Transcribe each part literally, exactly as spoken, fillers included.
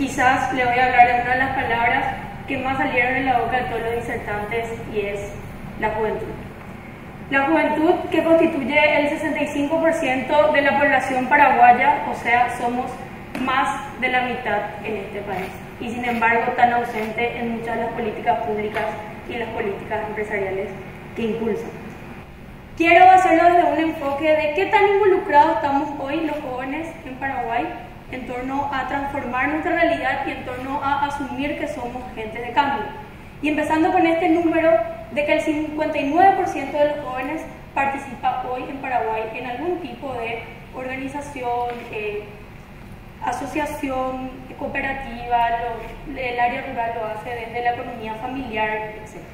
quizás le voy a hablar de una de las palabras que más salieron en la boca de todos los disertantes, y es la juventud. La juventud, que constituye el sesenta y cinco por ciento de la población paraguaya, o sea, somos más de la mitad en este país, y sin embargo tan ausente en muchas de las políticas públicas y las políticas empresariales que impulsan. Quiero hacerlo desde un enfoque de qué tan involucrados estamos hoy los jóvenes en Paraguay en torno a transformar nuestra realidad y en torno a asumir que somos gente de cambio. Y empezando con este número de que el cincuenta y nueve por ciento de los jóvenes participa hoy en Paraguay en algún tipo de organización, eh, asociación, cooperativa, lo, el área rural lo hace desde la economía familiar, etcétera.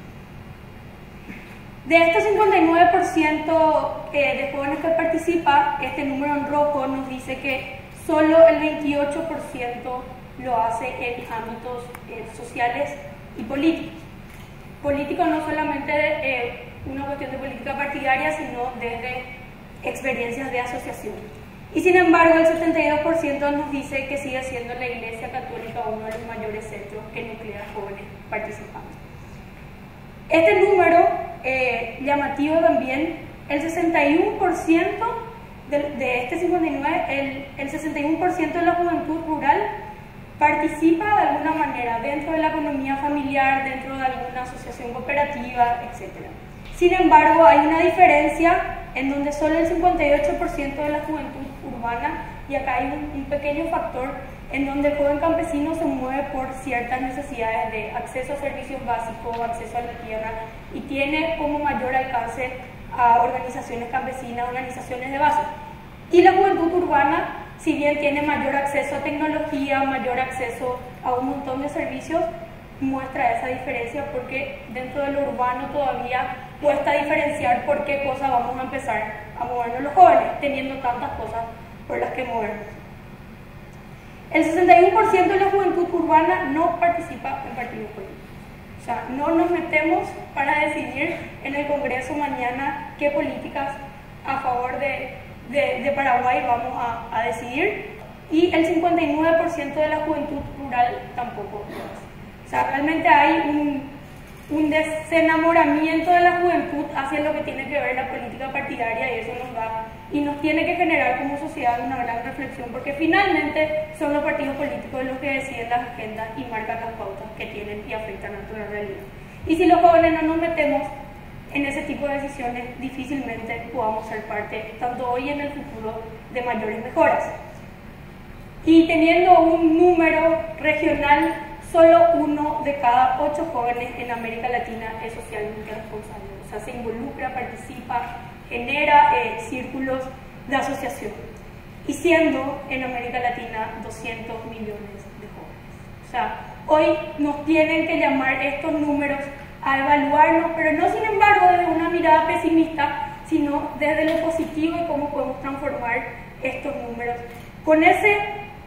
De estos cincuenta y nueve por ciento eh, de jóvenes que participa, este número en rojo nos dice que solo el veintiocho por ciento lo hace en ámbitos eh, sociales y políticos. Político no solamente eh, una cuestión de política partidaria, sino desde experiencias de asociación. Y sin embargo, el setenta y dos por ciento nos dice que sigue siendo la Iglesia Católica uno de los mayores centros que nuclea jóvenes participantes. Este número eh, llamativo también, el sesenta y uno por ciento de, de este cincuenta y nueve por ciento, el, el sesenta y uno por ciento de la juventud rural participa de alguna manera dentro de la economía familiar, dentro de alguna asociación cooperativa, etcétera. Sin embargo, hay una diferencia en donde solo el cincuenta y ocho por ciento de la juventud urbana, y acá hay un, un pequeño factor en donde el joven campesino se mueve por ciertas necesidades de acceso a servicios básicos, acceso a la tierra, y tiene como mayor alcance a organizaciones campesinas, organizaciones de base. Y la juventud urbana, si bien tiene mayor acceso a tecnología, mayor acceso a un montón de servicios, muestra esa diferencia porque dentro de lo urbano todavía cuesta diferenciar por qué cosa vamos a empezar a movernos los jóvenes, teniendo tantas cosas por las que movernos. El sesenta y uno por ciento de la juventud urbana no participa en partidos políticos. O sea, no nos metemos para decidir en el Congreso mañana qué políticas a favor de, de, de Paraguay vamos a, a decidir, y el cincuenta y nueve por ciento de la juventud rural tampoco lo hace. O sea, realmente hay un, un desenamoramiento de la juventud hacia lo que tiene que ver la política partidaria, y eso nos da y nos tiene que generar como sociedad una gran reflexión, porque finalmente son los partidos políticos los que deciden las agendas y marcan las pautas que tienen y afectan a nuestra realidad. Y si los jóvenes no nos metemos en ese tipo de decisiones, difícilmente podamos ser parte, tanto hoy y en el futuro, de mayores mejoras. Y teniendo un número regional, solo uno de cada ocho jóvenes en América Latina es socialmente responsable. O sea, se involucra, participa, genera eh, círculos de asociación. Y siendo en América Latina doscientos millones de jóvenes. O sea, hoy nos tienen que llamar estos números a evaluarnos, pero no sin embargo desde una mirada pesimista, sino desde lo positivo y cómo podemos transformar estos números. Con ese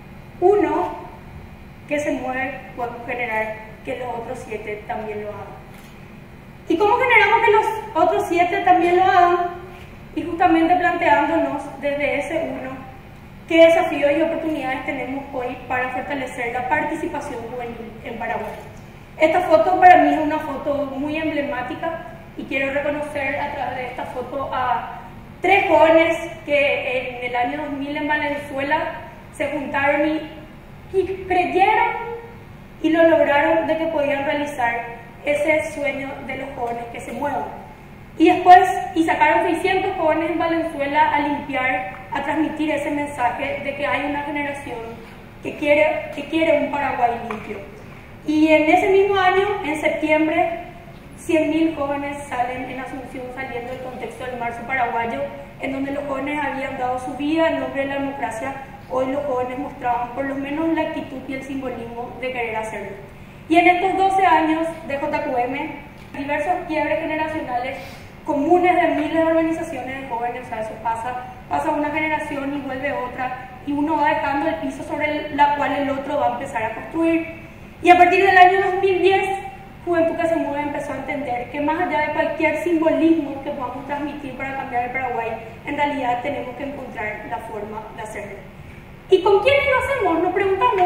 uno que se mueve, podemos generar que los otros siete también lo hagan. ¿Y cómo generamos que los otros siete también lo hagan? Y justamente planteándonos desde ese uno qué desafíos y oportunidades tenemos hoy para fortalecer la participación juvenil en Paraguay. Esta foto para mí es una foto muy emblemática, y quiero reconocer a través de esta foto a tres jóvenes que en el año dos mil en Valenzuela se juntaron y, y creyeron y lo lograron de que podían realizar ese sueño de los jóvenes que se muevan. Y después, y sacaron seiscientos jóvenes en Valenzuela a limpiar, a transmitir ese mensaje de que hay una generación que quiere, que quiere un Paraguay limpio. Y en ese mismo año, en septiembre, cien mil jóvenes salen en Asunción, saliendo del contexto del marzo paraguayo, en donde los jóvenes habían dado su vida en nombre de la democracia. Hoy los jóvenes mostraban por lo menos la actitud y el simbolismo de querer hacerlo. Y en estos doce años de J Q M, diversos quiebres generacionales comunes de miles de organizaciones de jóvenes, o sea, eso pasa, pasa una generación y vuelve otra, y uno va dejando el piso sobre la cual el otro va a empezar a construir. Y a partir del año dos mil diez, Juventud que se Mueve empezó a entender que más allá de cualquier simbolismo que podamos transmitir para cambiar el Paraguay, en realidad tenemos que encontrar la forma de hacerlo. ¿Y con quiénes lo hacemos? Nos preguntamos,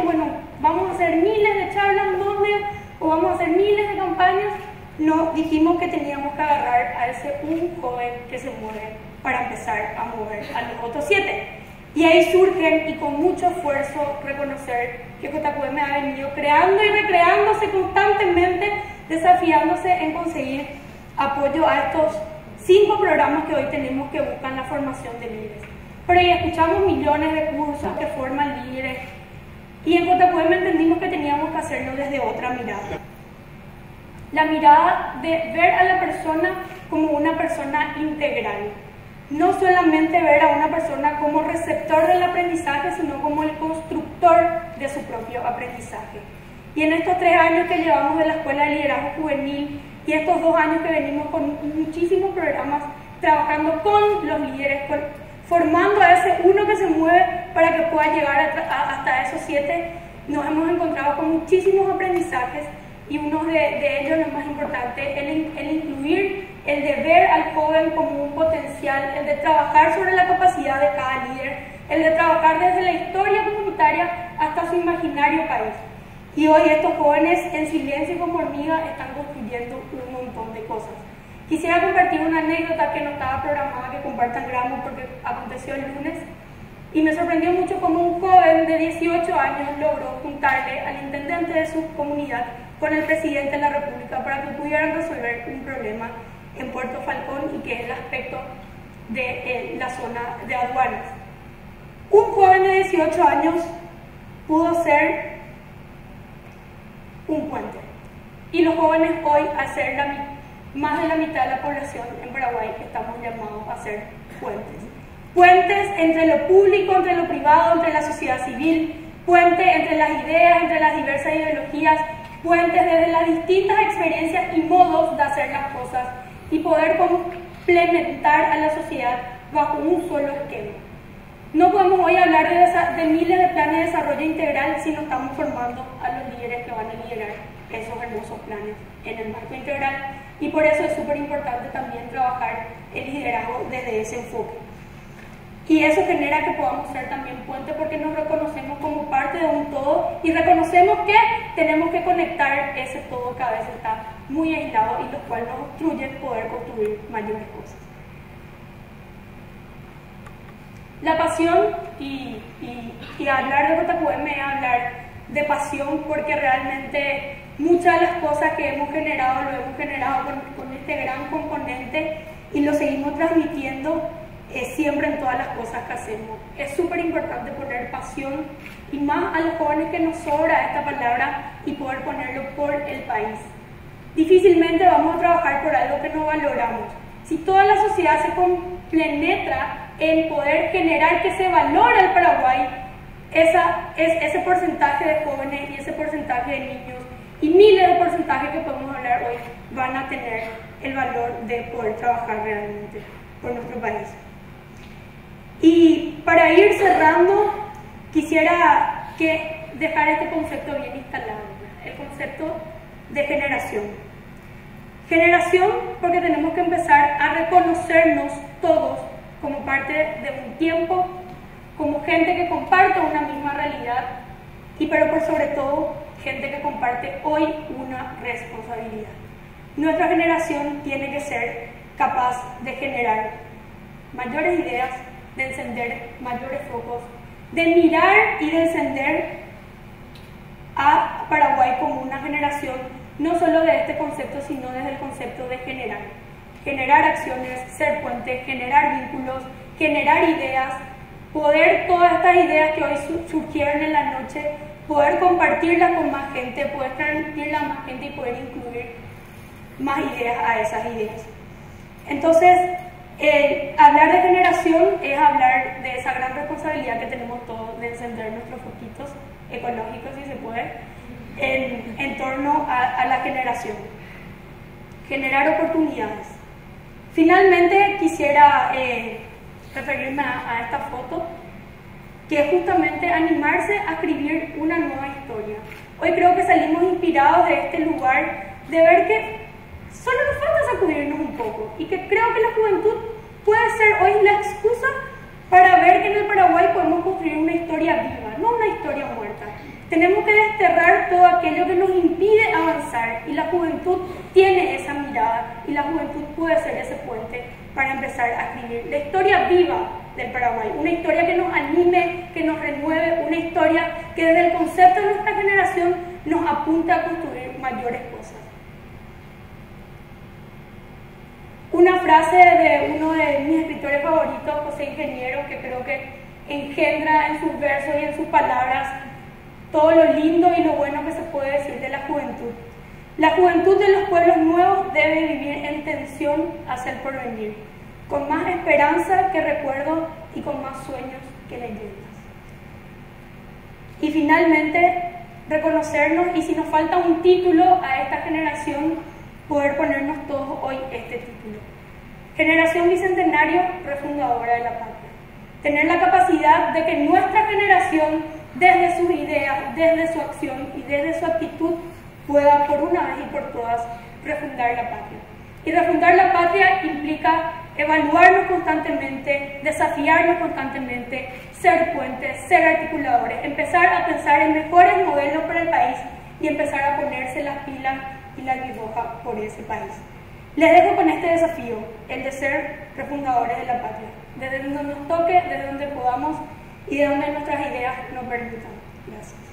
dijimos, bueno, vamos a hacer miles de charlas, ¿dónde? O vamos a hacer miles de campañas. No, dijimos que teníamos que agarrar a ese un joven que se mueve para empezar a mover a los otros siete. Y ahí surgen, y con mucho esfuerzo, reconocer que J Q M ha venido creando y recreándose constantemente, desafiándose en conseguir apoyo a estos cinco programas que hoy tenemos que buscan la formación de líderes. Pero ahí escuchamos millones de cursos que forman líderes, y en J Q M entendimos que teníamos que hacerlo desde otra mirada. La mirada de ver a la persona como una persona integral. No solamente ver a una persona como receptor del aprendizaje, sino como el constructor de su propio aprendizaje. Y en estos tres años que llevamos de la Escuela de Liderazgo Juvenil y estos dos años que venimos con muchísimos programas, trabajando con los líderes, con, formando a ese uno que se mueve para que pueda llegar a, a, hasta esos siete, nos hemos encontrado con muchísimos aprendizajes, y uno de, de ellos, lo más importante, el, el incluir, el de ver al joven como un potencial, el de trabajar sobre la capacidad de cada líder, el de trabajar desde la historia comunitaria hasta su imaginario país. Y hoy estos jóvenes, en silencio y como hormiga, están construyendo un montón de cosas. Quisiera compartir una anécdota que no estaba programada que compartan Gramo porque aconteció el lunes, y me sorprendió mucho cómo un joven de dieciocho años logró juntarle al intendente de su comunidad con el presidente de la República para que pudieran resolver un problema en Puerto Falcón, y que es el aspecto de eh, la zona de aduanas. Un joven de dieciocho años pudo ser un puente, y los jóvenes hoy, al ser la, más de la mitad de la población en Paraguay, estamos llamados a ser puentes. Puentes entre lo público, entre lo privado, entre la sociedad civil, puentes entre las ideas, entre las diversas ideologías, puentes desde las distintas experiencias y modos de hacer las cosas, y poder complementar a la sociedad bajo un solo esquema. No podemos hoy hablar de, de miles de planes de desarrollo integral si no estamos formando a los líderes que van a liderar esos hermosos planes en el marco integral, y por eso es súper importante también trabajar el liderazgo desde ese enfoque. Y eso genera que podamos ser también puente, porque nos reconocemos como parte de un todo y reconocemos que tenemos que conectar ese todo que a veces está muy aislado y lo cual nos obstruye poder construir mayores cosas. La pasión, y, y, y hablar de J Q M es hablar de pasión, porque realmente muchas de las cosas que hemos generado lo hemos generado con, con este gran componente y lo seguimos transmitiendo eh, siempre en todas las cosas que hacemos. Es súper importante poner pasión, y más a los jóvenes que nos sobra esta palabra, y poder ponerlo por el país. Difícilmente vamos a trabajar por algo que no valoramos. Si toda la sociedad se compenetra en poder generar que se valore el Paraguay, esa, es, ese porcentaje de jóvenes y ese porcentaje de niños y miles de porcentajes que podemos hablar hoy van a tener el valor de poder trabajar realmente por nuestro país. Y para ir cerrando, quisiera que dejar este concepto bien instalado, el concepto de generación. Generación porque tenemos que empezar a reconocernos todos como parte de un tiempo, como gente que comparte una misma realidad, y pero por sobre todo, gente que comparte hoy una responsabilidad. Nuestra generación tiene que ser capaz de generar mayores ideas, de encender mayores focos, de mirar y de encender a Paraguay como una generación, no solo de este concepto, sino desde el concepto de generar. Generar acciones, ser puente, generar vínculos, generar ideas, poder todas estas ideas que hoy surgieron en la noche, poder compartirlas con más gente, poder transmitirlas a más gente y poder incluir más ideas a esas ideas. Entonces, eh, hablar de generación es hablar de esa gran responsabilidad que tenemos todos de encender nuestros foquitos ecológicos, si se puede, en, en torno a, a la generación. Generar oportunidades. Finalmente, quisiera eh, referirme a, a esta foto, que es justamente animarse a escribir una nueva historia. Hoy creo que salimos inspirados de este lugar, de ver que solo nos falta sacudirnos un poco, y que creo que la juventud puede ser hoy la excusa para ver que en el Paraguay podemos construir una historia viva, no una historia muerta. Tenemos que desterrar todo aquello que nos impide avanzar y la juventud tiene esa mirada y la juventud puede ser ese puente para empezar a escribir la historia viva del Paraguay, una historia que nos anime, que nos renueve, una historia que desde el concepto de nuestra generación nos apunta a construir mayores cosas. Una frase de uno de mis escritores favoritos, José Ingeniero, que creo que engendra en sus versos y en sus palabras todo lo lindo y lo bueno que se puede decir de la juventud. La juventud de los pueblos nuevos debe vivir en tensión hacia el porvenir, con más esperanza que recuerdo y con más sueños que leyendas. Y finalmente, reconocernos, y si nos falta un título a esta generación, poder ponernos todos hoy este título. Generación Bicentenario, refundadora de la patria. Tener la capacidad de que nuestra generación, desde sus ideas, desde su acción y desde su actitud, pueda por una vez y por todas refundar la patria. Y refundar la patria implica evaluarnos constantemente, desafiarnos constantemente, ser puentes, ser articuladores, empezar a pensar en mejores modelos para el país y empezar a ponerse las pilas y la albihoja por ese país. Les dejo con este desafío, el de ser refundadores de la patria, desde donde nos toque, desde donde podamos y de donde nuestras ideas nos permitan. Gracias.